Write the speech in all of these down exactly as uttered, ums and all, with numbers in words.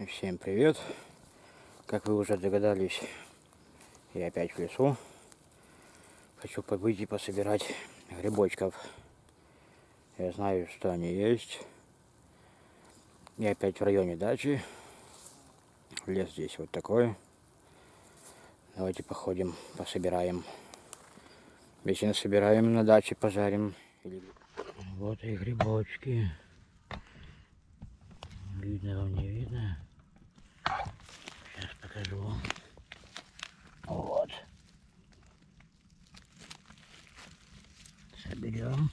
Всем привет! Как вы уже догадались, я опять в лесу. Хочу побыть и пособирать грибочков. Я знаю, что они есть. Я опять в районе дачи. Лес здесь вот такой. Давайте походим, пособираем. Если насобираем на даче, пожарим. Вот и грибочки. Видно вам, не видно? Сейчас покажу. Вот. Соберем.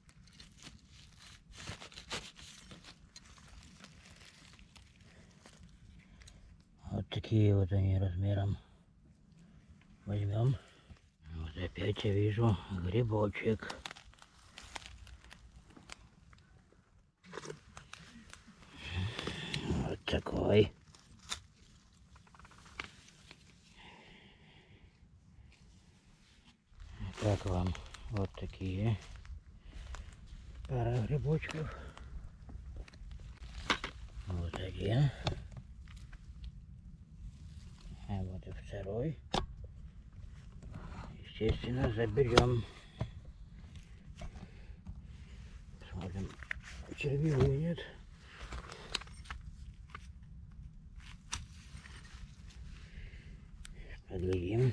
Вот такие вот они размером. Возьмем. Вот опять я вижу грибочек. Вот такой. Как вам? Вот такие. Пара грибочков. Вот один. А вот и второй. Естественно, заберем. Посмотрим, червивый нет. Поглядим.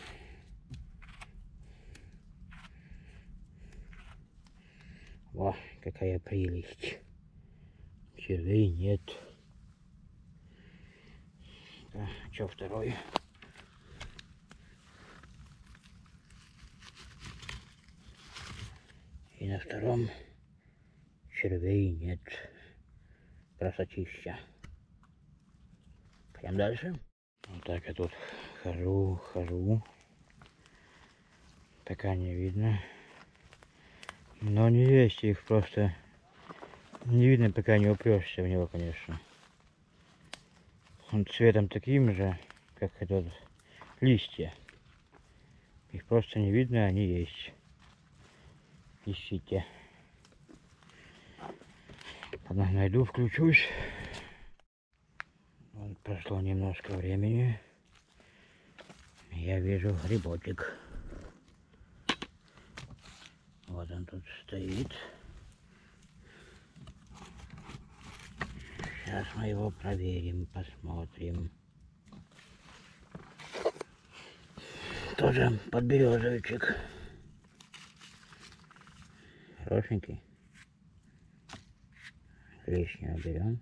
Во, какая прелесть. Червей нет. А что второй? И на втором червей нет. Красотища. Пойдем дальше. Вот так я тут хожу, хожу. Пока не видно. Но не есть их, просто не видно, пока не упрешься в него, конечно. Он цветом таким же, как этот листья. Их просто не видно, они есть. Ищите. Ладно, найду, включусь. Вот прошло немножко времени. Я вижу грибочек. Вот он тут стоит. Сейчас мы его проверим, посмотрим. Тоже подберезовичек. Хорошенький. Лишнего берем.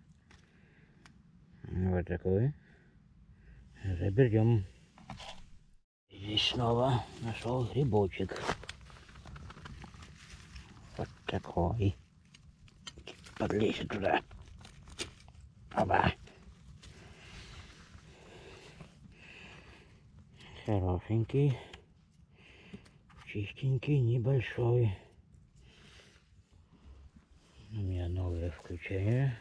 Вот такой. Заберем. Здесь снова нашел грибочек. Вот такой. Подлезет туда. Оба. Хорошенький. Чистенький, небольшой. У меня новое включение.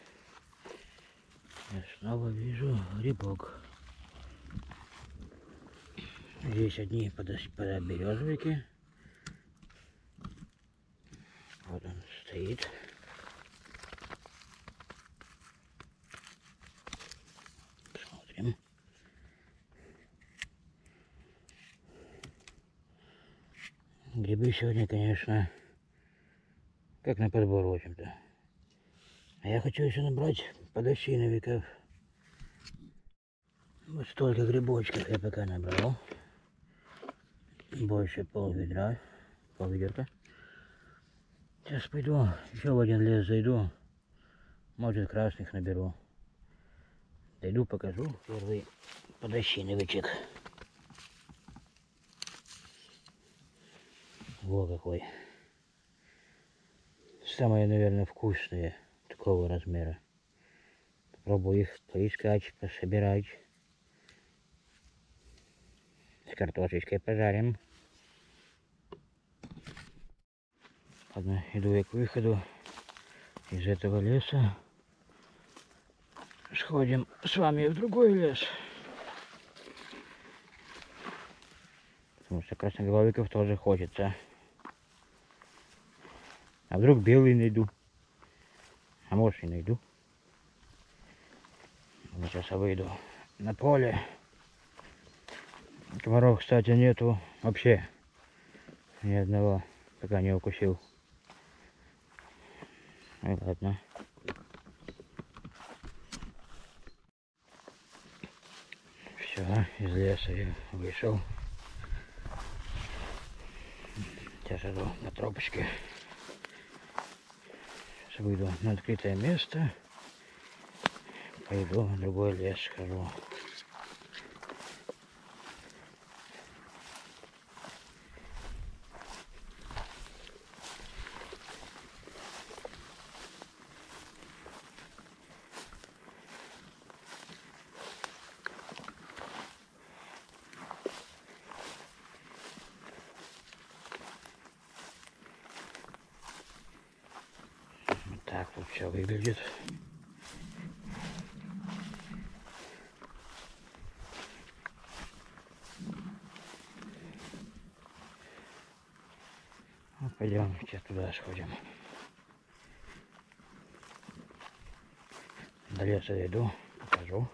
Я снова вижу грибок. Здесь одни подберезовики. Вот он стоит. Смотрим. Грибы сегодня, конечно, как на подбор, в общем-то. А я хочу еще набрать подосиновиков. Вот столько грибочков я пока набрал. Больше пол ведра, пол ведерка. Сейчас пойду, еще в один лес зайду. Может, красных наберу. Дойду, покажу первый подосиновичек. Во какой. Самые, наверное, вкусные такого размера. Попробую их поискать, пособирать. С картошечкой пожарим. Ладно, иду я к выходу из этого леса. Сходим с вами в другой лес. Потому что красноголовиков тоже хочется. А вдруг белый найду? А может и найду. Сейчас я выйду на поле. Комаров, кстати, нету вообще. Ни одного, пока не укусил. Ну ладно. Все, из леса я вышел. Сейчас иду на тропочке. Сейчас выйду на открытое место. Пойду в другой лес схожу. Вот так тут все выглядит. Ну, пойдем сейчас туда сходим. До леса иду, покажу.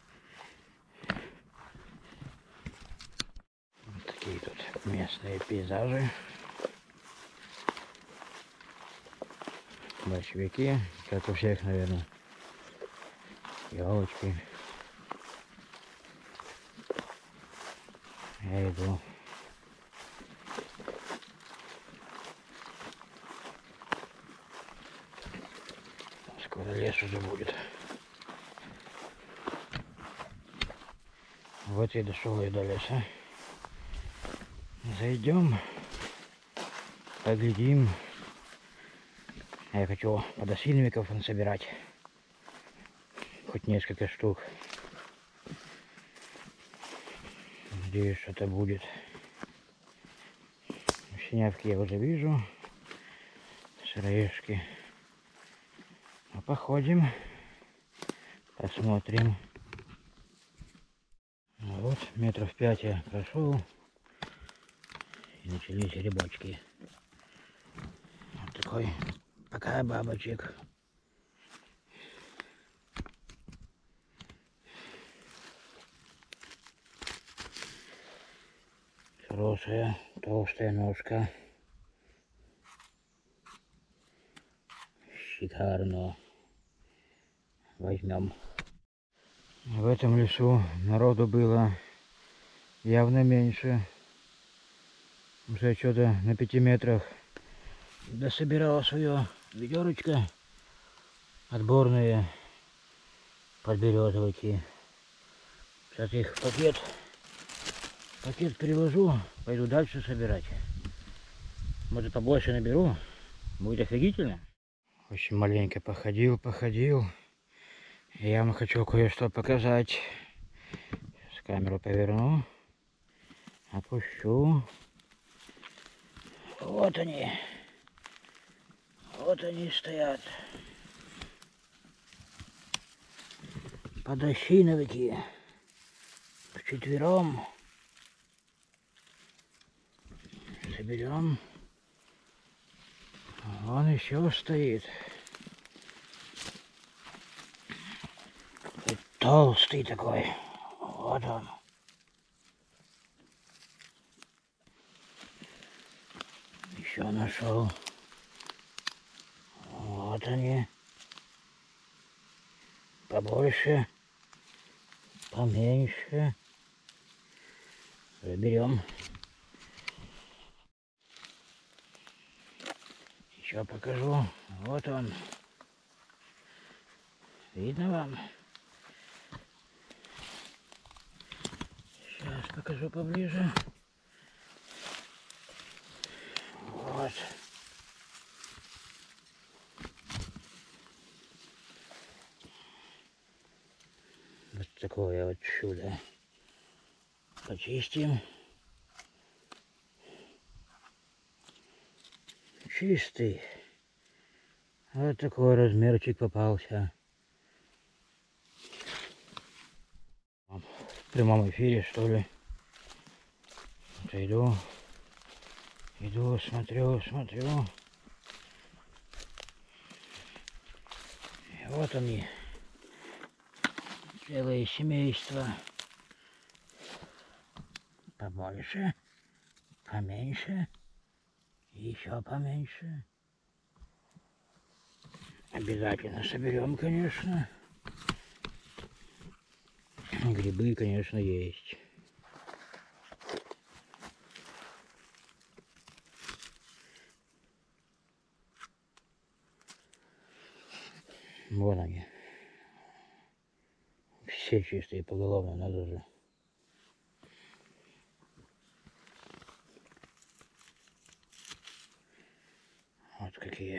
Вот такие тут местные пейзажи. Большевики, как у всех, наверное. Елочки. Я иду. Скоро лес уже будет. Вот я дошел и до леса. Зайдем, поглядим. Я хочу подосиновиков собирать. Хоть несколько штук. Надеюсь, что-то будет. Синявки я уже вижу. Сыроежки. А походим. Посмотрим. Вот, метров пять я прошел. И начались грибочки. Вот такой пока бабочек. Хорошая толстая ножка. Шикарно. Возьмем. В этом лесу народу было явно меньше. Уже что-то на пяти метрах дособирала свое ведерочко. Отборные подберезовики. Сейчас их в пакет, пакет переложу, пойду дальше собирать. Может, побольше наберу, будет офигительно. В общем, маленько походил, походил. Я вам хочу кое-что показать. Сейчас камеру поверну. Опущу. Вот они. Вот они стоят. Подосиновики. Вчетвером. Соберем. Он еще стоит. И толстый такой. Вот он. Еще нашел. Вот они. Побольше. Поменьше. Заберем. Еще покажу. Вот он. Видно вам? Сейчас покажу поближе. Вот. Вот такое вот чудо. Почистим. Чистый. Вот такой размерчик попался. В прямом эфире, что ли. Вот иду. Иду, смотрю, смотрю. И вот они. Целое семейство. Побольше, поменьше, еще поменьше. Обязательно соберем, конечно. Грибы, конечно, есть. Вон они. Все чистые поголовно, надо же. Вот какие.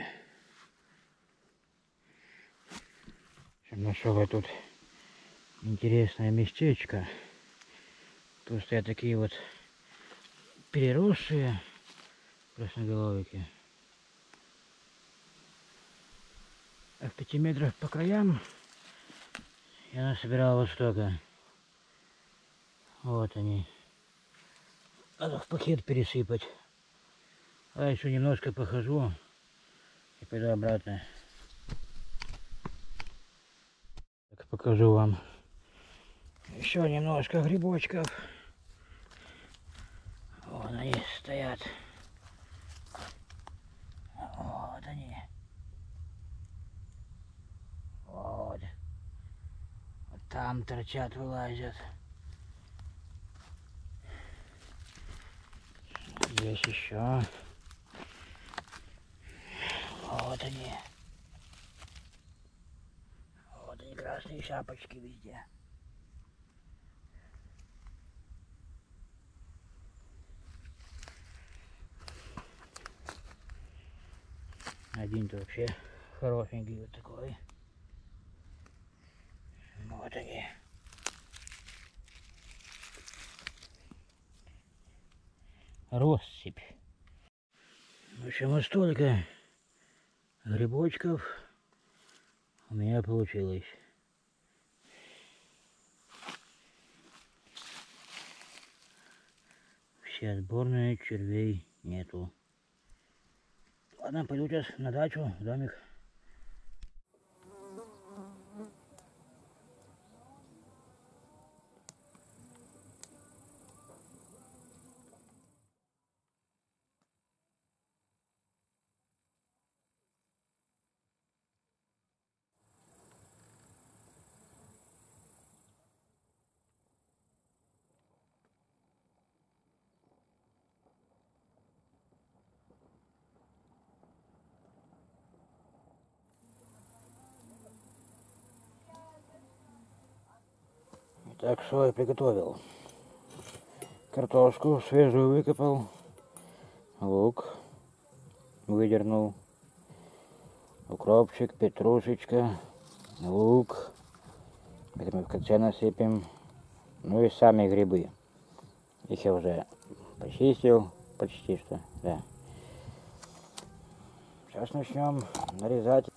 Нашел я тут интересное местечко. Тут стоят такие вот переросшие красноголовики. А в пяти метрах по краям я насобирал вот столько. Вот они. Надо в пакет пересыпать. А еще немножко похожу и пойду обратно. Так, покажу вам еще немножко грибочков. Вон они стоят. Вот они. Вот. Вот там торчат, вылазят. Здесь еще. Вот они. Вот они, красные шапочки везде. Один-то вообще хорошенький вот такой. Вот они. Россыпь. В общем, вот столько грибочков у меня получилось. Все отборные, червей нету. Ладно, пойду сейчас на дачу, в домик. Так, что я приготовил? Картошку свежую выкопал, лук выдернул, укропчик, петрушечка, лук. Это мы в конце насыпем. Ну и сами грибы. Их я уже почистил, почти что, да. Сейчас начнем нарезать.